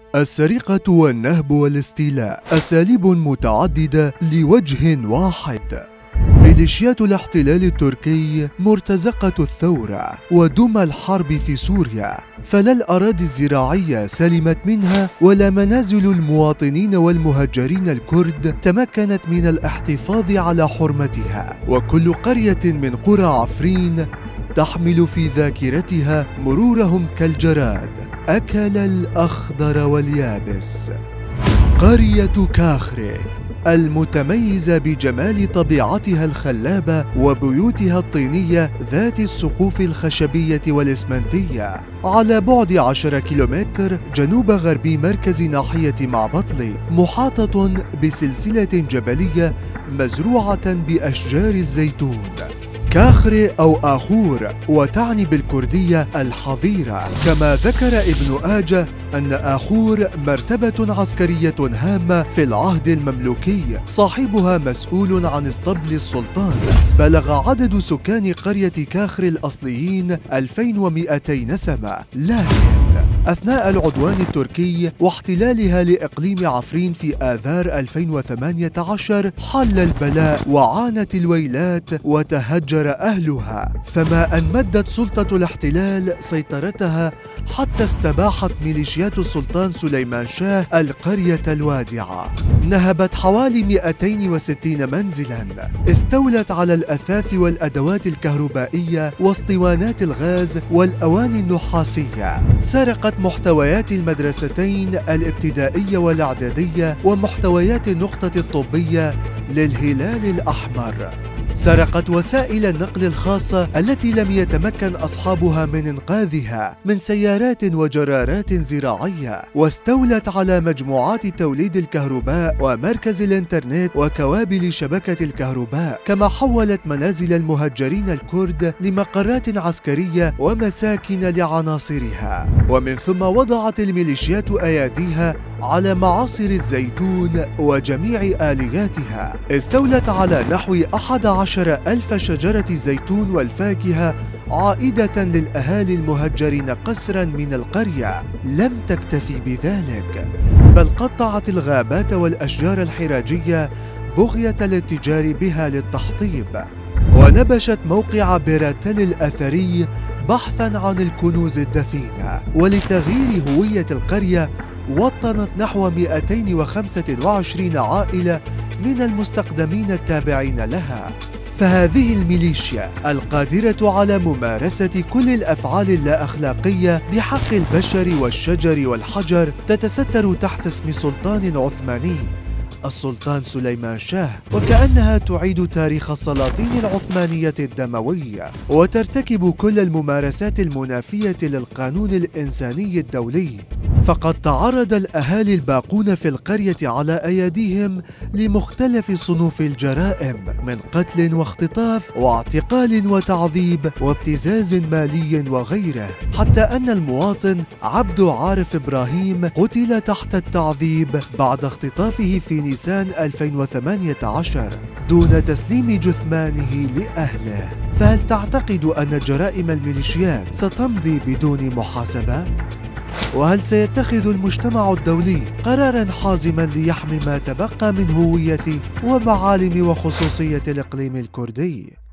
السرقة والنهب والاستيلاء أساليب متعددة لوجه واحد. ميليشيات الاحتلال التركي مرتزقة الثورة ودم الحرب في سوريا، فلا الأراضي الزراعية سلمت منها ولا منازل المواطنين والمهجرين الكرد تمكنت من الاحتفاظ على حرمتها، وكل قرية من قرى عفرين تحمل في ذاكرتها مرورهم كالجراد، أكل الأخضر واليابس. قرية كاخري المتميزة بجمال طبيعتها الخلابة وبيوتها الطينية ذات السقوف الخشبية والإسمنتية، على بعد 10 كيلومتر جنوب غربي مركز ناحية معبطلي، محاطة بسلسلة جبلية مزروعة بأشجار الزيتون. كاخري أو آخور وتعني بالكردية الحظيرة، كما ذكر ابن آجة أن آخور مرتبة عسكرية هامة في العهد المملوكي صاحبها مسؤول عن اسطبل السلطان. بلغ عدد سكان قرية كاخري الأصليين 2200 نسمة، لكن أثناء العدوان التركي واحتلالها لإقليم عفرين في آذار 2018 حل البلاء وعانت الويلات وتهجر أهلها، فما أن مدت سلطة الاحتلال سيطرتها حتى استباحت ميليشيات السلطان سليمان شاه القرية الوادعة. نهبت حوالي 260 منزلاً، استولت على الأثاث والأدوات الكهربائية واسطوانات الغاز والأواني النحاسية، سرقت محتويات المدرستين الابتدائية والإعدادية ومحتويات النقطة الطبية للهلال الأحمر، سرقت وسائل النقل الخاصة التي لم يتمكن أصحابها من إنقاذها من سيارات وجرارات زراعية، واستولت على مجموعات توليد الكهرباء ومركز الإنترنت وكوابل شبكة الكهرباء، كما حولت منازل المهجرين الكرد لمقرات عسكرية ومساكن لعناصرها. ومن ثم وضعت الميليشيات أياديها على معاصر الزيتون وجميع آلياتها، استولت على نحو 11,000 شجرة زيتون والفاكهة عائدة للأهالي المهجرين قسرا من القرية. لم تكتفي بذلك، بل قطعت الغابات والأشجار الحراجية بغية الاتجار بها للتحطيب، ونبشت موقع بيراتل الأثري بحثا عن الكنوز الدفينة. ولتغيير هوية القرية وطنت نحو 225 عائلة من المستخدمين التابعين لها. فهذه الميليشيا القادرة على ممارسة كل الأفعال اللا أخلاقية بحق البشر والشجر والحجر تتستر تحت اسم سلطان عثماني، السلطان سليمان شاه، وكأنها تعيد تاريخ السلاطين العثمانية الدموية، وترتكب كل الممارسات المنافية للقانون الإنساني الدولي. فقد تعرض الأهالي الباقون في القرية على أيديهم لمختلف صنوف الجرائم، من قتل واختطاف واعتقال وتعذيب وابتزاز مالي وغيره، حتى أن المواطن عبد عارف إبراهيم قتل تحت التعذيب بعد اختطافه في نيسان 2018 دون تسليم جثمانه لأهله. فهل تعتقد أن جرائم الميليشيات ستمضي بدون محاسبة؟ وهل سيتخذ المجتمع الدولي قراراً حازماً ليحمي ما تبقى من هوية ومعالم وخصوصية الإقليم الكردي؟